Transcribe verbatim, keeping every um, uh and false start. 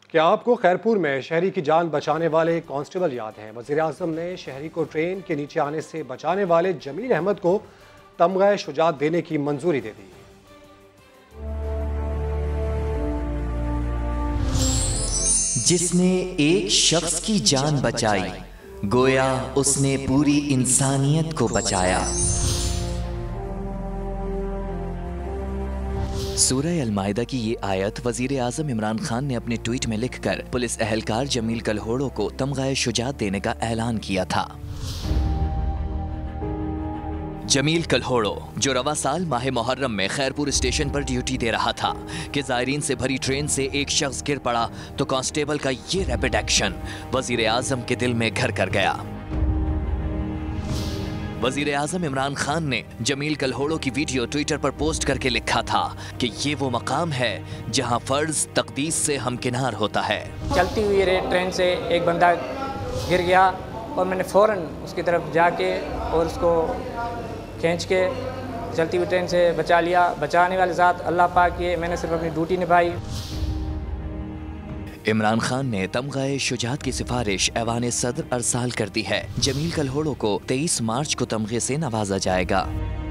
क्या आपको खैरपुर में शहरी की जान बचाने वाले कांस्टेबल याद हैं? वज़ीर आज़म ने शहरी को ट्रेन के नीचे आने से बचाने वाले जमील अहमद को तमगा शुजात देने की मंजूरी दे दी। जिसने एक शख्स की जान बचाई, गोया उसने पूरी इंसानियत को बचाया। सूरह अल-माइदा की ये आयत वज़ीर आज़म इमरान खान ने अपने ट्वीट में लिखकर पुलिस एहलकार जमील कलहोड़ो को तमगा शुजात देने का ऐलान किया था। जमील कलहोड़ो, जो रवा साल माह मुहर्रम में खैरपुर स्टेशन पर ड्यूटी दे रहा था कि ज़ायरीन से भरी ट्रेन से एक शख्स गिर पड़ा तो कांस्टेबल का ये रैपिड एक्शन वज़ीर आज़म के दिल में घर कर गया। वज़ीर आज़म इमरान खान ने जमील कलहोड़ो की वीडियो ट्विटर पर पोस्ट करके लिखा था कि ये वो मकाम है जहां फर्ज तकदीस से हमकिनार होता है। चलती हुई ट्रेन से एक बंदा गिर गया और मैंने फ़ौरन उसकी तरफ जाके और उसको खींच के चलती हुई ट्रेन से बचा लिया। बचाने वाले साथ अल्लाह पाक के, मैंने सिर्फ अपनी ड्यूटी निभाई। इमरान खान ने तमगाए शुजात की सिफारिश ऐवान सदर अरसाल कर दी है। जमील कलहोड़ो को तेईस मार्च को तमगे से नवाजा जाएगा।